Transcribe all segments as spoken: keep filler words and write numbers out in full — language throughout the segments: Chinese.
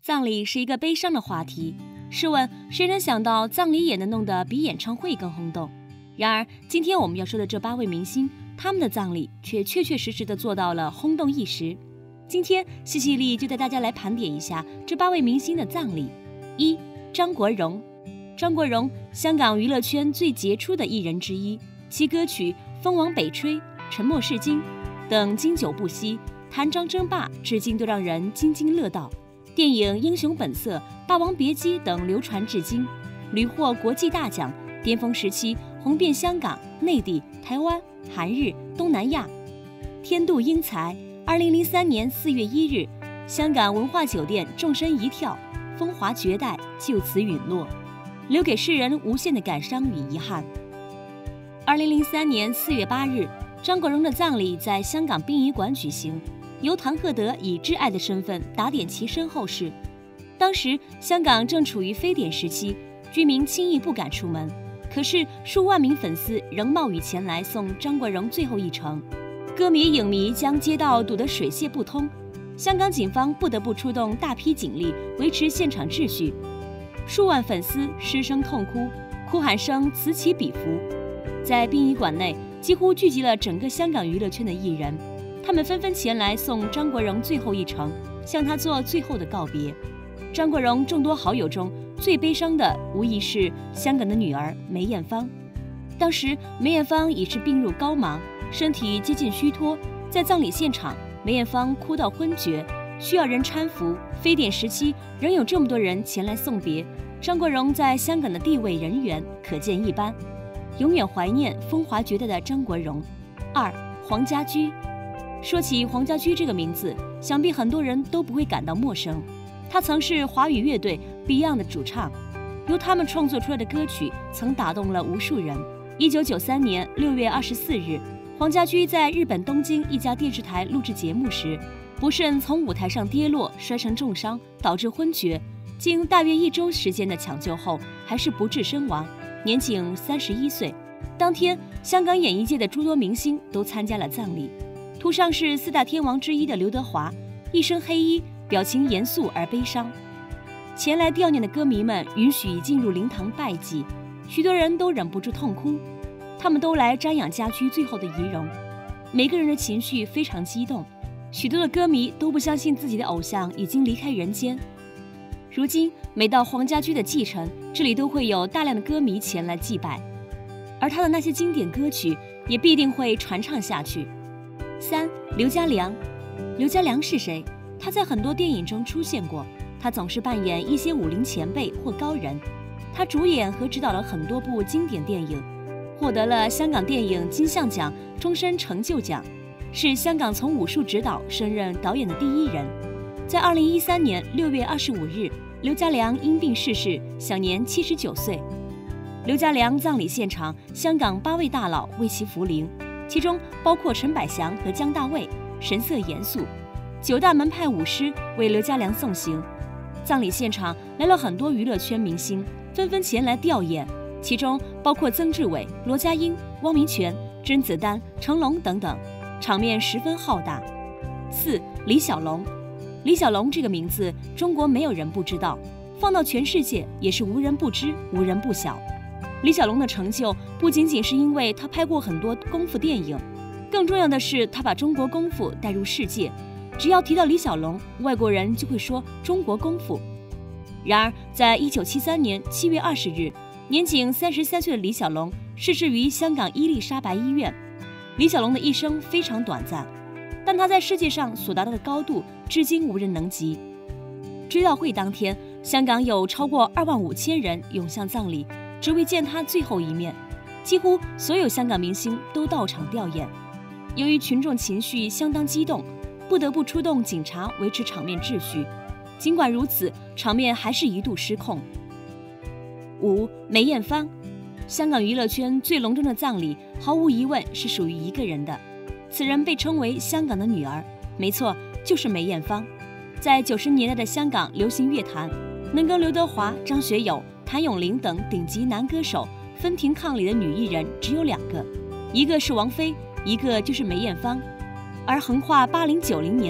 葬礼是一个悲伤的话题，试问谁能想到葬礼也能弄得比演唱会更轰动？然而，今天我们要说的这八位明星，他们的葬礼却确确实实的做到了轰动一时。今天，西西莉就带大家来盘点一下这八位明星的葬礼。一、张国荣。张国荣，香港娱乐圈最杰出的艺人之一，其歌曲《风往北吹》《沉默是金》等经久不息，谭张争霸至今都让人津津乐道。电影《英雄本色》《霸王别姬》等流传至今，屡获国际大奖，巅峰时期红遍香港、内地、台湾、韩日、东南亚。天妒英才，二零零三年四月一日，香港文化酒店纵身一跳，风华绝代就此陨落，留给世人无限的感伤与遗憾。二零零三年四月八日，张国荣的葬礼在香港殡仪馆举行，由唐鹤德以挚爱的身份打点其身后事。当时香港正处于非典时期，居民轻易不敢出门，可是数万名粉丝仍冒雨前来送张国荣最后一程，歌迷影迷将街道堵得水泄不通，香港警方不得不出动大批警力维持现场秩序。数万粉丝失声痛哭，哭喊声此起彼伏。在殡仪馆内几乎聚集了整个香港娱乐圈的艺人，他们纷纷前来送张国荣最后一程，向他做最后的告别。张国荣众多好友中最悲伤的无疑是香港的女儿梅艳芳。当时梅艳芳已是病入膏肓，身体接近虚脱，在葬礼现场，梅艳芳哭到昏厥，需要人搀扶。非典时期仍有这么多人前来送别，张国荣在香港的地位人缘可见一斑。永远怀念风华绝代的张国荣。二、黄家驹。说起黄家驹这个名字，想必很多人都不会感到陌生。他曾是华语乐队 Beyond 的主唱，由他们创作出来的歌曲曾打动了无数人。一九九三年六月二十四日，黄家驹在日本东京一家电视台录制节目时，不慎从舞台上跌落，摔成重伤，导致昏厥。经大约一周时间的抢救后，还是不治身亡，年仅三十一岁。当天，香港演艺界的诸多明星都参加了葬礼。图上是四大天王之一的刘德华，一身黑衣，表情严肃而悲伤。前来悼念的歌迷们允许进入灵堂拜祭，许多人都忍不住痛哭。他们都来瞻仰家驹最后的遗容，每个人的情绪非常激动。许多的歌迷都不相信自己的偶像已经离开人间。如今每到黄家驹的祭辰，这里都会有大量的歌迷前来祭拜，而他的那些经典歌曲也必定会传唱下去。三、刘家良。刘家良是谁？他在很多电影中出现过，他总是扮演一些武林前辈或高人。他主演和指导了很多部经典电影，获得了香港电影金像奖终身成就奖，是香港从武术指导升任导演的第一人。在二零一三年六月二十五日，刘家良因病逝世，享年七十九岁。刘家良葬礼现场，香港八位大佬为其扶灵，其中包括陈百祥和姜大卫，神色严肃。九大门派武师为刘家良送行。葬礼现场来了很多娱乐圈明星，纷纷前来吊唁，其中包括曾志伟、罗家英、汪明荃、甄子丹、成龙等等，场面十分浩大。四、李小龙。李小龙这个名字，中国没有人不知道，放到全世界也是无人不知、无人不晓。李小龙的成就不仅仅是因为他拍过很多功夫电影，更重要的是他把中国功夫带入世界。只要提到李小龙，外国人就会说中国功夫。然而，在一九七三年七月二十日，年仅三十三岁的李小龙逝世于香港伊丽莎白医院。李小龙的一生非常短暂，但他在世界上所达到的高度，至今无人能及。追悼会当天，香港有超过二万五千人涌向葬礼，只为见他最后一面。几乎所有香港明星都到场吊唁。由于群众情绪相当激动，不得不出动警察维持场面秩序。尽管如此，场面还是一度失控。五、梅艳芳。香港娱乐圈最隆重的葬礼，毫无疑问是属于一个人的。此人被称为香港的女儿，没错，就是梅艳芳。在九十年代的香港流行乐坛，能跟刘德华、张学友、谭咏麟等顶级男歌手分庭抗礼的女艺人只有两个，一个是王菲，一个就是梅艳芳。而横跨八零九零年代，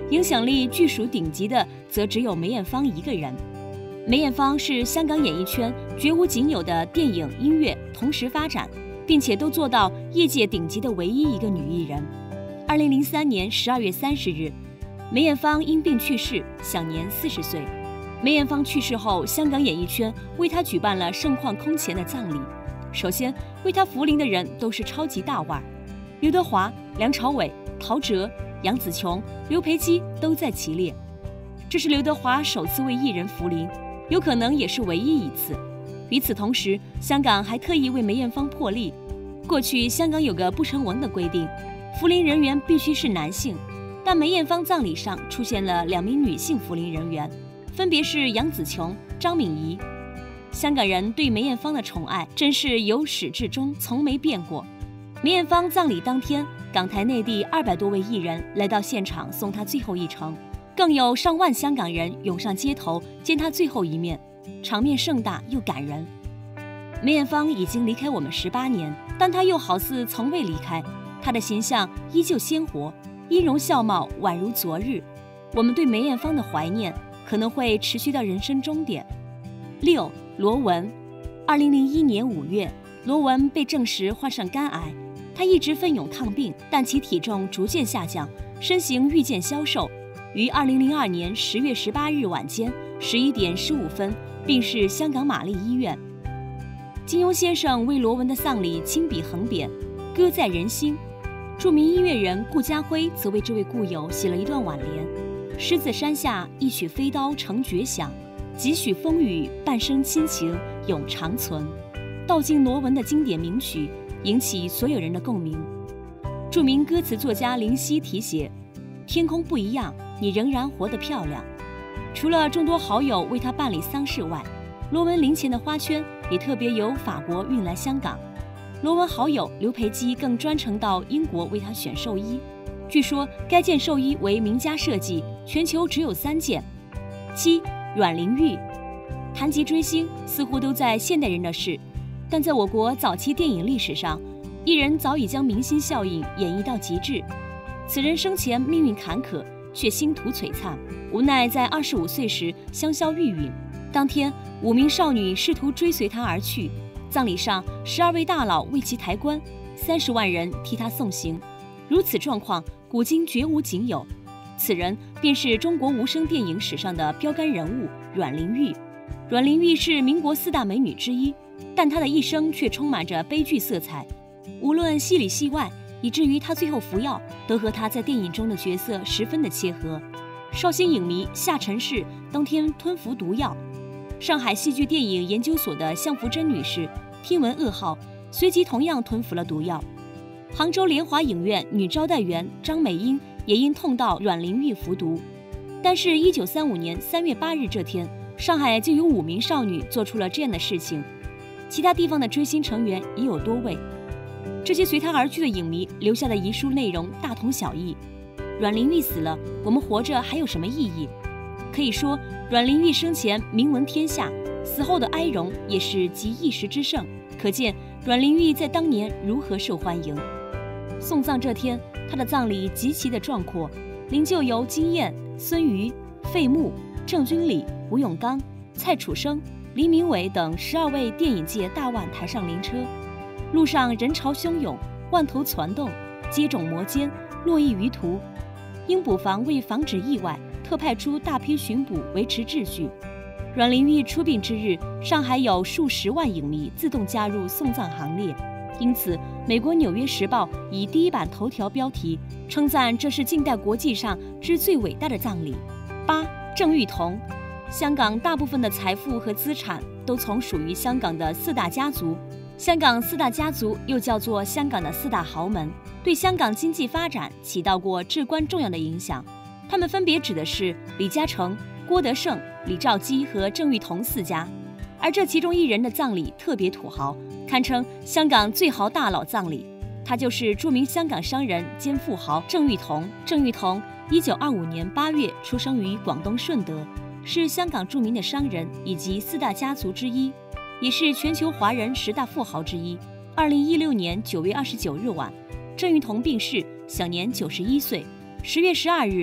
影响力据属顶级的则只有梅艳芳一个人。梅艳芳是香港演艺圈绝无仅有的电影、音乐同时发展，并且都做到业界顶级的唯一一个女艺人。二零零三年十二月三十日，梅艳芳因病去世，享年四十岁。梅艳芳去世后，香港演艺圈为她举办了盛况空前的葬礼。首先，为她扶灵的人都是超级大腕，刘德华、梁朝伟、陶喆、杨紫琼、刘培基都在其列。这是刘德华首次为艺人扶灵，有可能也是唯一一次。与此同时，香港还特意为梅艳芳破例。过去香港有个不成文的规定，扶灵人员必须是男性，但梅艳芳葬礼上出现了两名女性扶灵人员，分别是杨紫琼、张敏仪。香港人对梅艳芳的宠爱真是由始至终从没变过。梅艳芳葬礼当天，港台内地二百多位艺人来到现场送她最后一程，更有上万香港人涌上街头见她最后一面，场面盛大又感人。梅艳芳已经离开我们十八年，但她又好似从未离开，她的形象依旧鲜活，音容笑貌宛如昨日。我们对梅艳芳的怀念可能会持续到人生终点。六，罗文。二零零一年五月，罗文被证实患上肝癌，他一直奋勇抗病，但其体重逐渐下降，身形愈见消瘦。于二零零二年十月十八日晚间十一点十五分病逝香港玛丽医院。金庸先生为罗文的丧礼亲笔横匾，歌在人心。著名音乐人顾嘉辉则为这位故友写了一段挽联：狮子山下一曲飞刀成绝响，几许风雨半生亲情永长存。道尽罗文的经典名曲，引起所有人的共鸣。著名歌词作家林夕题写：天空不一样，你仍然活得漂亮。除了众多好友为他办理丧事外，罗文灵前的花圈也特别由法国运来香港。罗文好友刘培基更专程到英国为他选寿衣，据说该件寿衣为名家设计，全球只有三件。七，阮玲玉。谈及追星，似乎都在现代人的事，但在我国早期电影历史上，艺人早已将明星效应演绎到极致。此人生前命运坎坷，却星途璀璨，无奈在二十五岁时香消玉殒。当天，五名少女试图追随他而去，葬礼上十二位大佬为其抬棺，三十万人替他送行。如此状况，古今绝无仅有。此人便是中国无声电影史上的标杆人物阮玲玉。阮玲玉是民国四大美女之一，但她的一生却充满着悲剧色彩。无论戏里戏外，以至于她最后服药，都和她在电影中的角色十分的切合。绍兴影迷夏晨氏当天吞服毒药。上海戏剧电影研究所的向福珍女士听闻噩耗，随即同样吞服了毒药。杭州联华影院女招待员张美英也因痛到阮玲玉服毒。但是一九三五年三月八日这天，上海就有五名少女做出了这样的事情，其他地方的追星成员也有多位。这些随他而去的影迷留下的遗书内容大同小异：阮玲玉死了，我们活着还有什么意义？可以说，阮玲玉生前名闻天下，死后的哀荣也是集一时之盛，可见阮玲玉在当年如何受欢迎。送葬这天，她的葬礼极其的壮阔，灵柩由金燕、孙瑜、费穆、郑君里、吴永刚、蔡楚生、黎明伟等十二位电影界大腕抬上灵车。路上人潮汹涌，万头攒动，接踵摩肩，络绎于途。英补房为防止意外，特派出大批巡捕维持秩序。阮玲玉出殡之日，上海有数十万影迷自动加入送葬行列，因此美国《纽约时报》以第一版头条标题称赞这是近代国际上之最伟大的葬礼。八，郑裕彤。香港大部分的财富和资产都从属于香港的四大家族。香港四大家族又叫做香港的四大豪门，对香港经济发展起到过至关重要的影响。他们分别指的是李嘉诚、郭德胜、李兆基和郑裕彤四家。而这其中一人的葬礼特别土豪，堪称香港最豪大佬葬礼。他就是著名香港商人兼富豪郑裕彤。郑裕彤一九二五年八月出生于广东顺德，是香港著名的商人以及四大家族之一，也是全球华人十大富豪之一。二零一六年九月二十九日晚，郑裕彤病逝，享年九十一岁。十月十二日，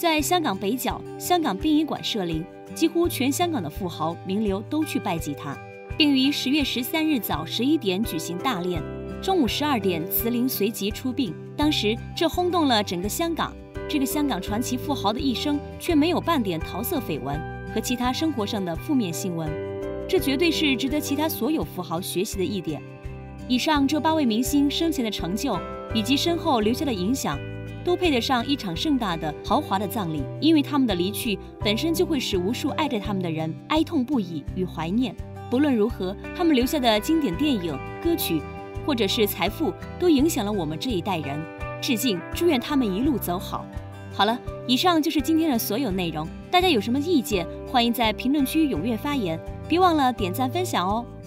在香港北角，香港殡仪馆设灵，几乎全香港的富豪名流都去拜祭他，并于十月十三日早十一点举行大殓，中午十二点慈灵随即出殡。当时这轰动了整个香港，这个香港传奇富豪的一生却没有半点桃色绯闻和其他生活上的负面新闻，这绝对是值得其他所有富豪学习的一点。以上这八位明星生前的成就以及身后留下的影响，都配得上一场盛大的豪华的葬礼，因为他们的离去本身就会使无数爱着他们的人哀痛不已与怀念。不论如何，他们留下的经典电影、歌曲或者是财富都影响了我们这一代人。致敬，祝愿他们一路走好。好了，以上就是今天的所有内容，大家有什么意见，欢迎在评论区踊跃发言，别忘了点赞分享哦。